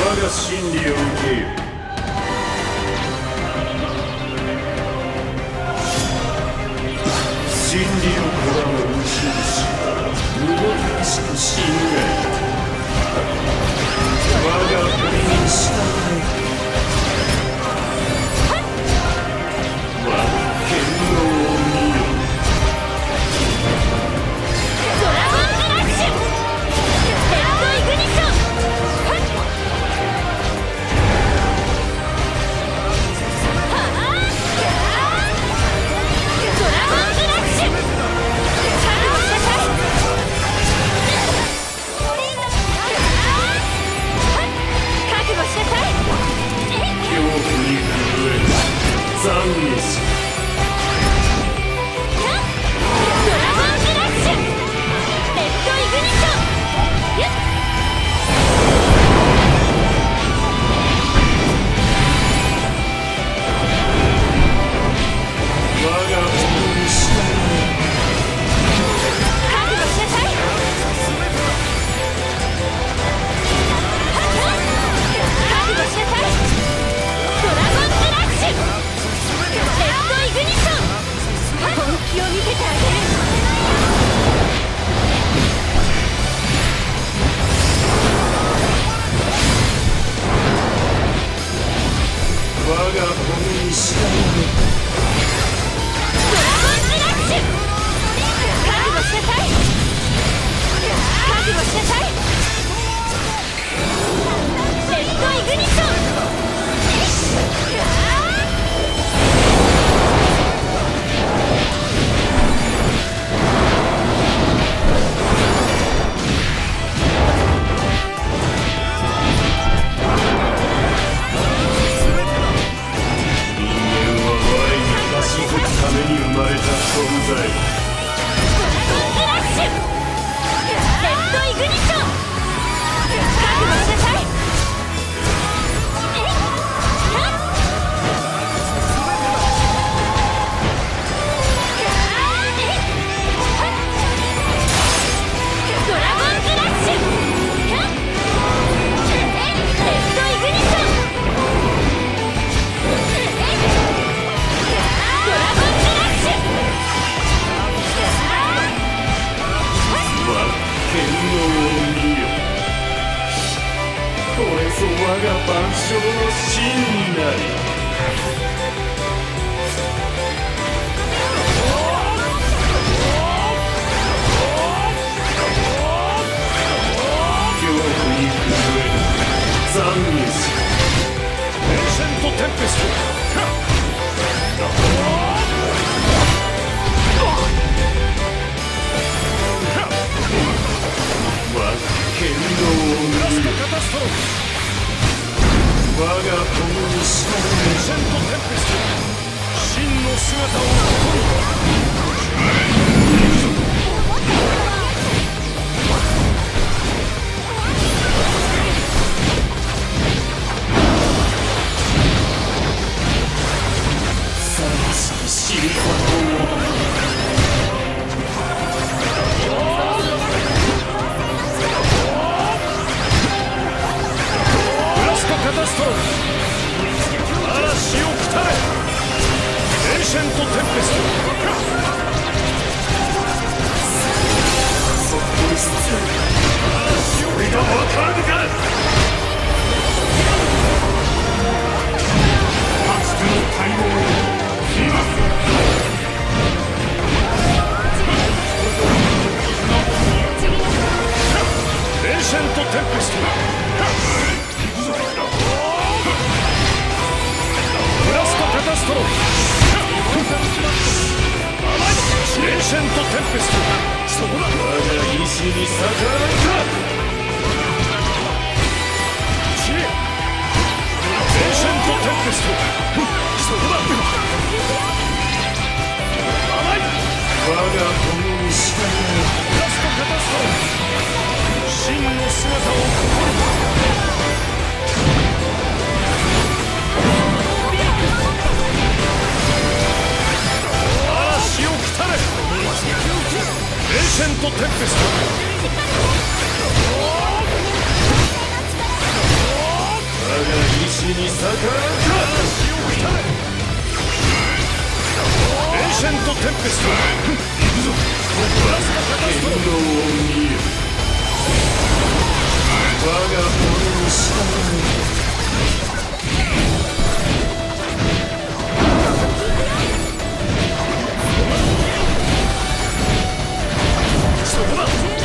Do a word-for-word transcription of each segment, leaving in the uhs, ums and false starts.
が真理を受けよ。真理を拒む宇宙士は無謀しく死ぬが我が振りに従え。我が剣能を見よ。 ドラゴンクラッシュヘッドイグニッション。残念しドラゴンクラッシュレッドイグニッション。我が方に従え。覚悟しなさい。覚悟しなさい。ドラゴンクラッシュレッドイグニッション。本気を見せてあげる。 我が本に従え。 ドラゴンクラッシュ覚悟しなさい。覚悟しなさい。レッドイグニッション。ために生まれた存在。ドラゴンクラッシュレッドイグニッション。覚悟しなさい。ドラゴンクラッシュレッドイグニッション。剣能を見よ。これぞ我が万象の真になり。恐怖に震える残念しエンシェントテンペスト。我が剣能を見る。我が友に従え。エンシェントテンペスト真の姿を誇る。探し知りたをカタストロフ嵐を来たれ。エンシェントテンペスト。そっとにしつつ嵐を俺が分からぬか。かつての大王を今エンシェントテンペスト。カタストロフエンシェントテンペスト。そこだ。我が意志に逆らうか。エンシェントテンペスト。そこだ。甘い。我が友に従え。ラストカタストロフ真の姿を誇る。嵐を来たれ。エンシェントテンペスト。 エンシェント・テンペスト。行くぞ。 剣道を見よ。我が骨に従え。 そこだ。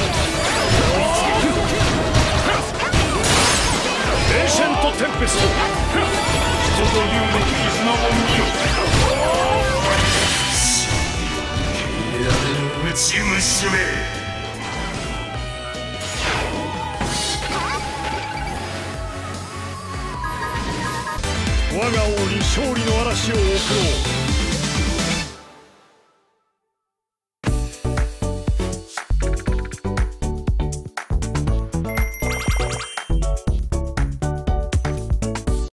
エンシェント・テンペスト。人というべき絆を見よ。 やれる内虫め。 我が王に勝利の嵐を送ろう。